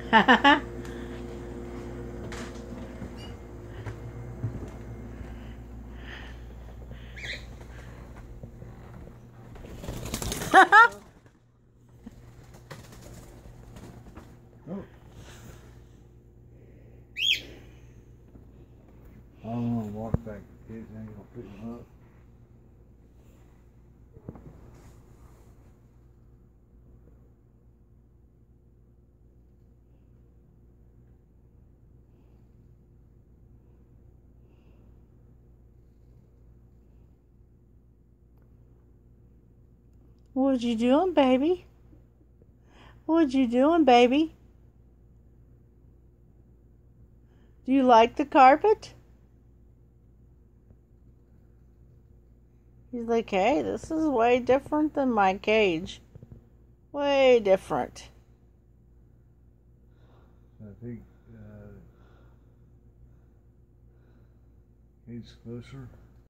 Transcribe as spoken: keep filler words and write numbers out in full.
Oh. I'm gonna walk back to kids and I'm gonna pick them up. What you doing, baby? What you doing, baby? Do you like the carpet? He's like, hey, this is way different than my cage. Way different. I think uh, he's closer.